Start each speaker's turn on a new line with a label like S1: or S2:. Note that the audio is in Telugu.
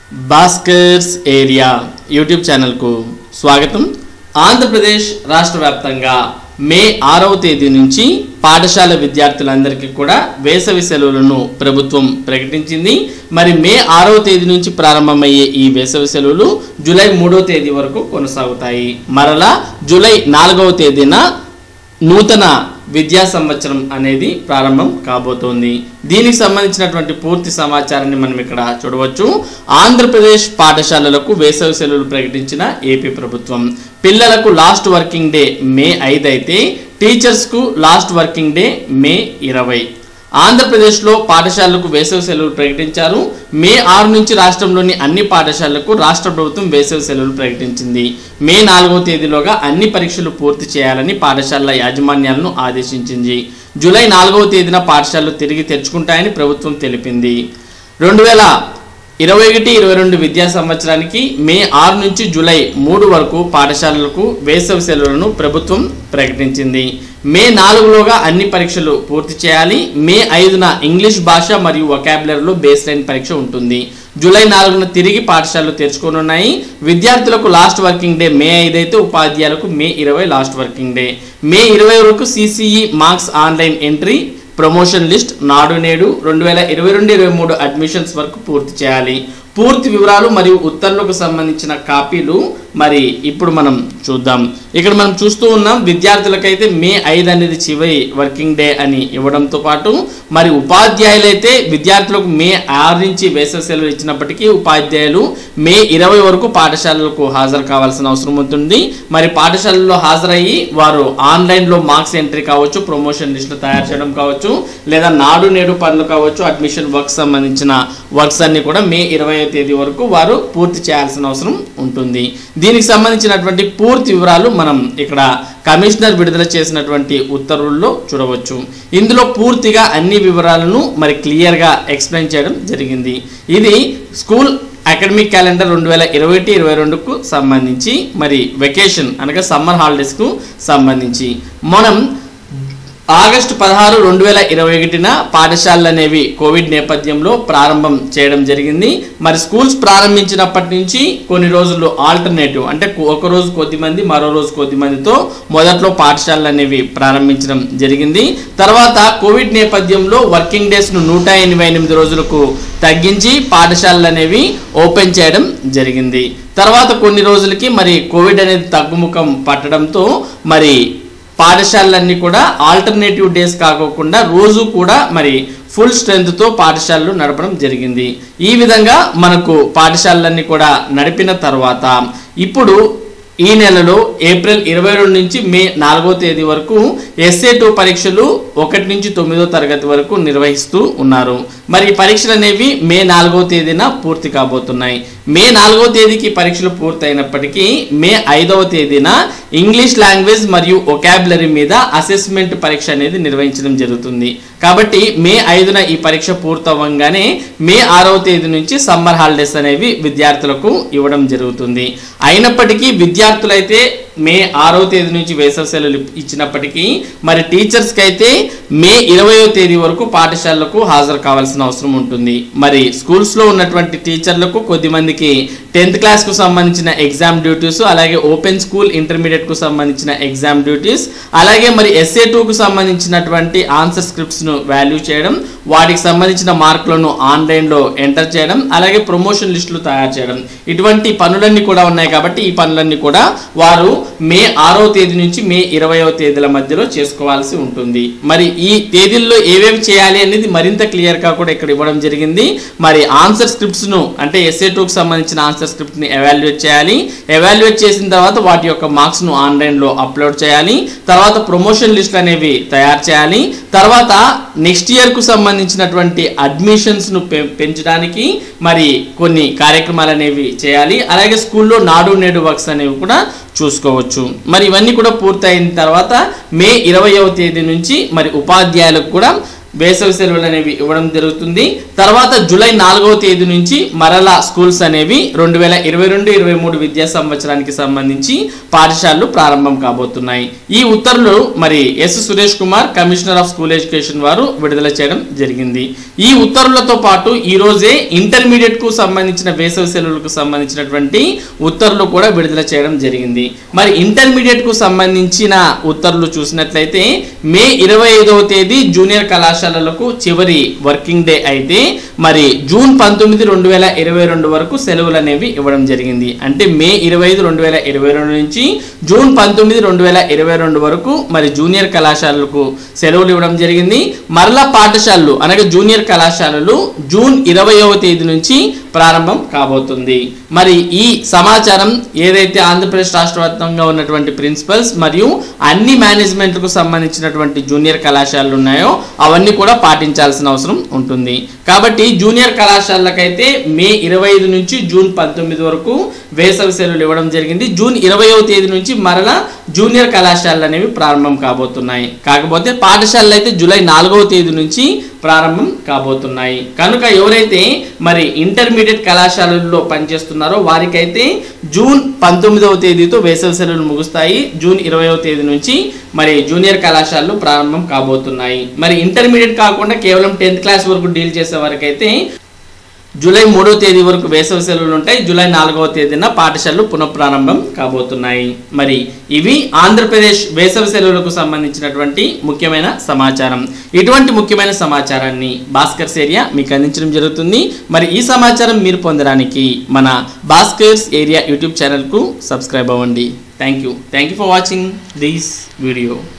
S1: భాస్కర్స్ ఏరియా యూట్యూబ్ ఛానల్కు స్వాగతం. ఆంధ్రప్రదేశ్ రాష్ట్ర వ్యాప్తంగా మే 6వ తేదీ నుంచి పాఠశాల విద్యార్థులందరికీ కూడా వేసవి సెలవులను ప్రభుత్వం ప్రకటించింది. మరి మే 6వ తేదీ నుంచి ప్రారంభమయ్యే ఈ వేసవి సెలవులు జూలై 3వ తేదీ వరకు కొనసాగుతాయి. మరలా జూలై 4వ తేదీన నూతన విద్యా సంవత్సరం అనేది ప్రారంభం కాబోతోంది. దీనికి సంబంధించినటువంటి పూర్తి సమాచారాన్ని మనం ఇక్కడ చూడవచ్చు. ఆంధ్రప్రదేశ్ పాఠశాలలకు వేసవి సెలవులు ప్రకటించిన ఏపీ ప్రభుత్వం. పిల్లలకు లాస్ట్ వర్కింగ్ డే మే 5 అయితే టీచర్స్కు లాస్ట్ వర్కింగ్ డే మే 20. ఆంధ్రప్రదేశ్లో పాఠశాలలకు వేసవి సెలవులు ప్రకటించారు. మే 6 నుంచి రాష్ట్రంలోని అన్ని పాఠశాలలకు రాష్ట్ర ప్రభుత్వం వేసవి సెలవులు ప్రకటించింది. మే 4వ తేదీలోగా అన్ని పరీక్షలు పూర్తి చేయాలని పాఠశాలల యాజమాన్యాలను ఆదేశించింది. జూలై 4వ తేదీన పాఠశాలలు తిరిగి తెరుచుకుంటాయని ప్రభుత్వం తెలిపింది. 2021-22 విద్యా సంవత్సరానికి మే 6 నుంచి జూలై 3 వరకు పాఠశాలలకు వేసవి సెలవులను ప్రభుత్వం ప్రకటించింది. మే 4లోగా అన్ని పరీక్షలు పూర్తి చేయాలి. మే 5న ఇంగ్లీష్ భాష మరియు వొకాబులరీలో బేస్ లైన్ పరీక్ష ఉంటుంది. జూలై 4న తిరిగి పాఠశాలలు తెరుచుకోనున్నాయి. విద్యార్థులకు లాస్ట్ వర్కింగ్ డే మే 5 అయితే ఉపాధ్యాయులకు May 20 last working day. May 20 వరకు CCE marks online entry, promotion list, Nadu Nedu 2022-23 admissions వరకు పూర్తి చేయాలి. పూర్తి వివరాలు మరియు ఉత్తర్వులకు సంబంధించిన కాపీలు మరి ఇప్పుడు మనం చూద్దాం. ఇక్కడ మనం చూస్తూ ఉన్నాం, విద్యార్థులకైతే మే 5 అనేది చివరి వర్కింగ్ డే అని ఇవ్వడంతో పాటు మరి ఉపాధ్యాయులైతే విద్యార్థులకు మే 6 నుంచి వేసవి సెలవులు ఇచ్చినప్పటికీ ఉపాధ్యాయులు మే 20 వరకు పాఠశాలలకు హాజరు కావాల్సిన అవసరం ఉంటుంది. మరి పాఠశాలలో హాజరయ్యి వారు ఆన్లైన్లో మార్క్స్ ఎంట్రీ కావచ్చు, ప్రమోషన్ లిస్టులు తయారు చేయడం కావచ్చు, లేదా నాడు నేడు పనులు కావచ్చు, అడ్మిషన్ వర్క్స్ సంబంధించిన వర్క్స్ అన్ని కూడా మే 20వ తేదీ వరకు వారు పూర్తి చేయాల్సిన అవసరం ఉంటుంది. దీనికి సంబంధించినటువంటి పూర్తి వివరాలు మనం ఇక్కడ కమిషనర్ విడుదల చేసినటువంటి ఉత్తర్వుల్లో చూడవచ్చు. ఇందులో పూర్తిగా అన్ని వివరాలను మరి క్లియర్గా ఎక్స్ప్లెయిన్ చేయడం జరిగింది. ఇది స్కూల్ అకాడమిక్ క్యాలెండర్ 2021-22కు సంబంధించి మరి వెకేషన్ అనగా సమ్మర్ హాలిడేస్కు సంబంధించి మనం ఆగస్టు 16, 2021న పాఠశాలలు అనేవి కోవిడ్ నేపథ్యంలో ప్రారంభం చేయడం జరిగింది. మరి స్కూల్స్ ప్రారంభించినప్పటి నుంచి కొన్ని రోజులు ఆల్టర్నేటివ్ అంటే ఒక రోజు కొద్దిమంది మరో రోజు కొద్దిమందితో మొదట్లో పాఠశాలలు అనేవి ప్రారంభించడం జరిగింది. తర్వాత కోవిడ్ నేపథ్యంలో వర్కింగ్ డేస్ను 188 రోజులకు తగ్గించి పాఠశాలలు అనేవి ఓపెన్ చేయడం జరిగింది. తర్వాత కొన్ని రోజులకి మరి కోవిడ్ అనేది తగ్గుముఖం పట్టడంతో మరి పాఠశాలలన్నీ కూడా ఆల్టర్నేటివ్ డేస్ కాకోకుండా రోజు కూడా మరి ఫుల్ స్ట్రెంగ్త్తో పాఠశాలలు నడపడం జరిగింది. ఈ విధంగా మనకు పాఠశాలలన్నీ కూడా నడిపిన తర్వాత ఇప్పుడు ఈ నెలలో ఏప్రిల్ 22 నుంచి మే 4వ తేదీ వరకు SA2 పరీక్షలు 1 నుంచి 9వ తరగతి వరకు నిర్వహిస్తూ ఉన్నారు. మరి ఈ పరీక్షలు అనేవి మే 4వ తేదీన పూర్తి కాబోతున్నాయి. మే 4వ తేదీకి పరీక్షలు పూర్తయినప్పటికీ మే 5వ తేదీన ఇంగ్లీష్ లాంగ్వేజ్ మరియు వొకాబులరీ మీద అసెస్మెంట్ పరీక్ష అనేది నిర్వహించడం జరుగుతుంది. కాబట్టి మే 5న ఈ పరీక్ష పూర్తవ్వగానే మే 6వ తేదీ నుంచి సమ్మర్ హాలిడేస్ అనేవి విద్యార్థులకు ఇవ్వడం జరుగుతుంది. అయినప్పటికీ విద్యార్థులైతే మే 6వ తేదీ నుంచి వేసవి సెలవులు ఇచ్చినప్పటికీ మరి టీచర్స్కి అయితే మే 20వ తేదీ వరకు పాఠశాలలకు హాజరు కావాల్సిన అవసరం ఉంటుంది. మరి స్కూల్స్లో ఉన్నటువంటి టీచర్లకు కొద్దిమందికి 10th క్లాస్కు సంబంధించిన ఎగ్జామ్ డ్యూటీస్, అలాగే ఓపెన్ స్కూల్ ఇంటర్మీడియట్కు సంబంధించిన ఎగ్జామ్ డ్యూటీస్, అలాగే మరి SA2కు సంబంధించినటువంటి ఆన్సర్ స్క్రిప్ట్స్ను వాల్యూ చేయడం, వాటికి సంబంధించిన మార్కులను ఆన్లైన్లో ఎంటర్ చేయడం, అలాగే ప్రమోషన్ లిస్టులు తయారు చేయడం, ఇటువంటి పనులన్నీ కూడా ఉన్నాయి. కాబట్టి ఈ పనులన్నీ కూడా వారు మే 6వ తేదీ నుంచి మే 20వ తేదీల మధ్యలో చేసుకోవాల్సి ఉంటుంది. మరి ఈ తేదీల్లో ఏవేవి చేయాలి అనేది మరింత క్లియర్గా కూడా ఇక్కడ ఇవ్వడం జరిగింది. మరి ఆన్సర్ స్క్రిప్ట్స్ను అంటే SA2కు సంబంధించిన ఆన్సర్ స్క్రిప్ట్ని ఎవాల్యుయేట్ చేయాలి. ఎవాల్యుయేట్ చేసిన తర్వాత వాటి యొక్క మార్క్స్ను ఆన్లైన్లో అప్లోడ్ చేయాలి. తర్వాత ప్రమోషన్ లిస్టులు అనేవి తయారు చేయాలి. తర్వాత నెక్స్ట్ ఇయర్కు సంబంధించినటువంటి అడ్మిషన్స్ను పెంచడానికి మరి కొన్ని కార్యక్రమాలు అనేవి చేయాలి. అలాగే స్కూల్లో నాడు నేడు వర్క్స్ అనేవి కూడా చూసుకోవచ్చు. మరి ఇవన్నీ కూడా పూర్తయిన తర్వాత మే 20వ తేదీ నుంచి మరి ఉపాధ్యాయులకు కూడా వేసవి సెలవులు అనేవి ఇవ్వడం జరుగుతుంది. తర్వాత జూలై 4వ తేదీ నుంచి మరలా స్కూల్స్ అనేవి 2022-23 విద్యా సంవత్సరానికి సంబంధించి పాఠశాలలు ప్రారంభం కాబోతున్నాయి. ఈ ఉత్తర్వులు మరి S Suresh Kumar commissioner of school education వారు విడుదల చేయడం జరిగింది. ఈ ఉత్తర్వులతో పాటు ఈ రోజే ఇంటర్మీడియట్ కు సంబంధించిన వేసవి సెలవులకు సంబంధించినటువంటి ఉత్తర్వులు కూడా విడుదల చేయడం జరిగింది. మరి ఇంటర్మీడియట్ కు సంబంధించిన ఉత్తర్వులు చూసినట్లయితే మే 25వ తేదీ జూనియర్ కళాశాలలకు చివరి వర్కింగ్ డే అయితే మరి జూన్ 19, 2022 వరకు సెలవులు అనేవి ఇవ్వడం జరిగింది. అంటే మే 25, 2022 నుంచి జూన్ 19, 2022 వరకు మరి జూనియర్ కళాశాలలకు సెలవులు ఇవ్వడం జరిగింది. మరలా పాఠశాలలు అనగా జూనియర్ కళాశాలలు జూన్ 20వ తేదీ నుంచి ప్రారంభం కాబోతుంది. మరి ఈ సమాచారం ఏదైతే ఆంధ్రప్రదేశ్ రాష్ట్ర వ్యాప్తంగా ఉన్నటువంటి ప్రిన్సిపల్స్ మరియు అన్ని మేనేజ్మెంట్లకు సంబంధించినటువంటి జూనియర్ కళాశాలలు ఉన్నాయో అవన్నీ కూడా పాటించాల్సిన అవసరం ఉంటుంది. కాబట్టి జూనియర్ కళాశాలకైతే మే 25 నుంచి జూన్ 19 వరకు వేసవి సెలవులు ఇవ్వడం జరిగింది. జూన్ 20వ తేదీ నుంచి మరలా జూనియర్ కళాశాలలు అనేవి ప్రారంభం కాబోతున్నాయి. కాకపోతే పాఠశాలలు అయితే జూలై 4వ తేదీ నుంచి ప్రారంభం కాబోతున్నాయి. కనుక ఎవరైతే మరి ఇంటర్మీడియట్ కళాశాలల్లో పనిచేస్తున్నారో వారికైతే జూన్ 19వ తేదీతో వేసవి సెలవులు ముగుస్తాయి. జూన్ 20వ తేదీ నుంచి మరి జూనియర్ కళాశాలలు ప్రారంభం కాబోతున్నాయి. మరి ఇంటర్మీడియట్ కాకుండా కేవలం 10th క్లాస్ వరకు డీల్ చేసే వారికైతే జూలై 3వ తేదీ వరకు వేసవి సెలవులు ఉంటాయి. జూలై 4వ తేదీన పాఠశాలలు పునఃప్రారంభం కాబోతున్నాయి. మరి ఇవి ఆంధ్రప్రదేశ్ వేసవి సెలవులకు సంబంధించినటువంటి ముఖ్యమైన సమాచారం. ఇటువంటి ముఖ్యమైన సమాచారాన్ని భాస్కర్స్ ఏరియా మీకు అందించడం జరుగుతుంది. మరి ఈ సమాచారం మీరు పొందడానికి మన భాస్కర్స్ ఏరియా యూట్యూబ్ ఛానల్కు సబ్స్క్రైబ్ అవ్వండి. Thank you for watching this video.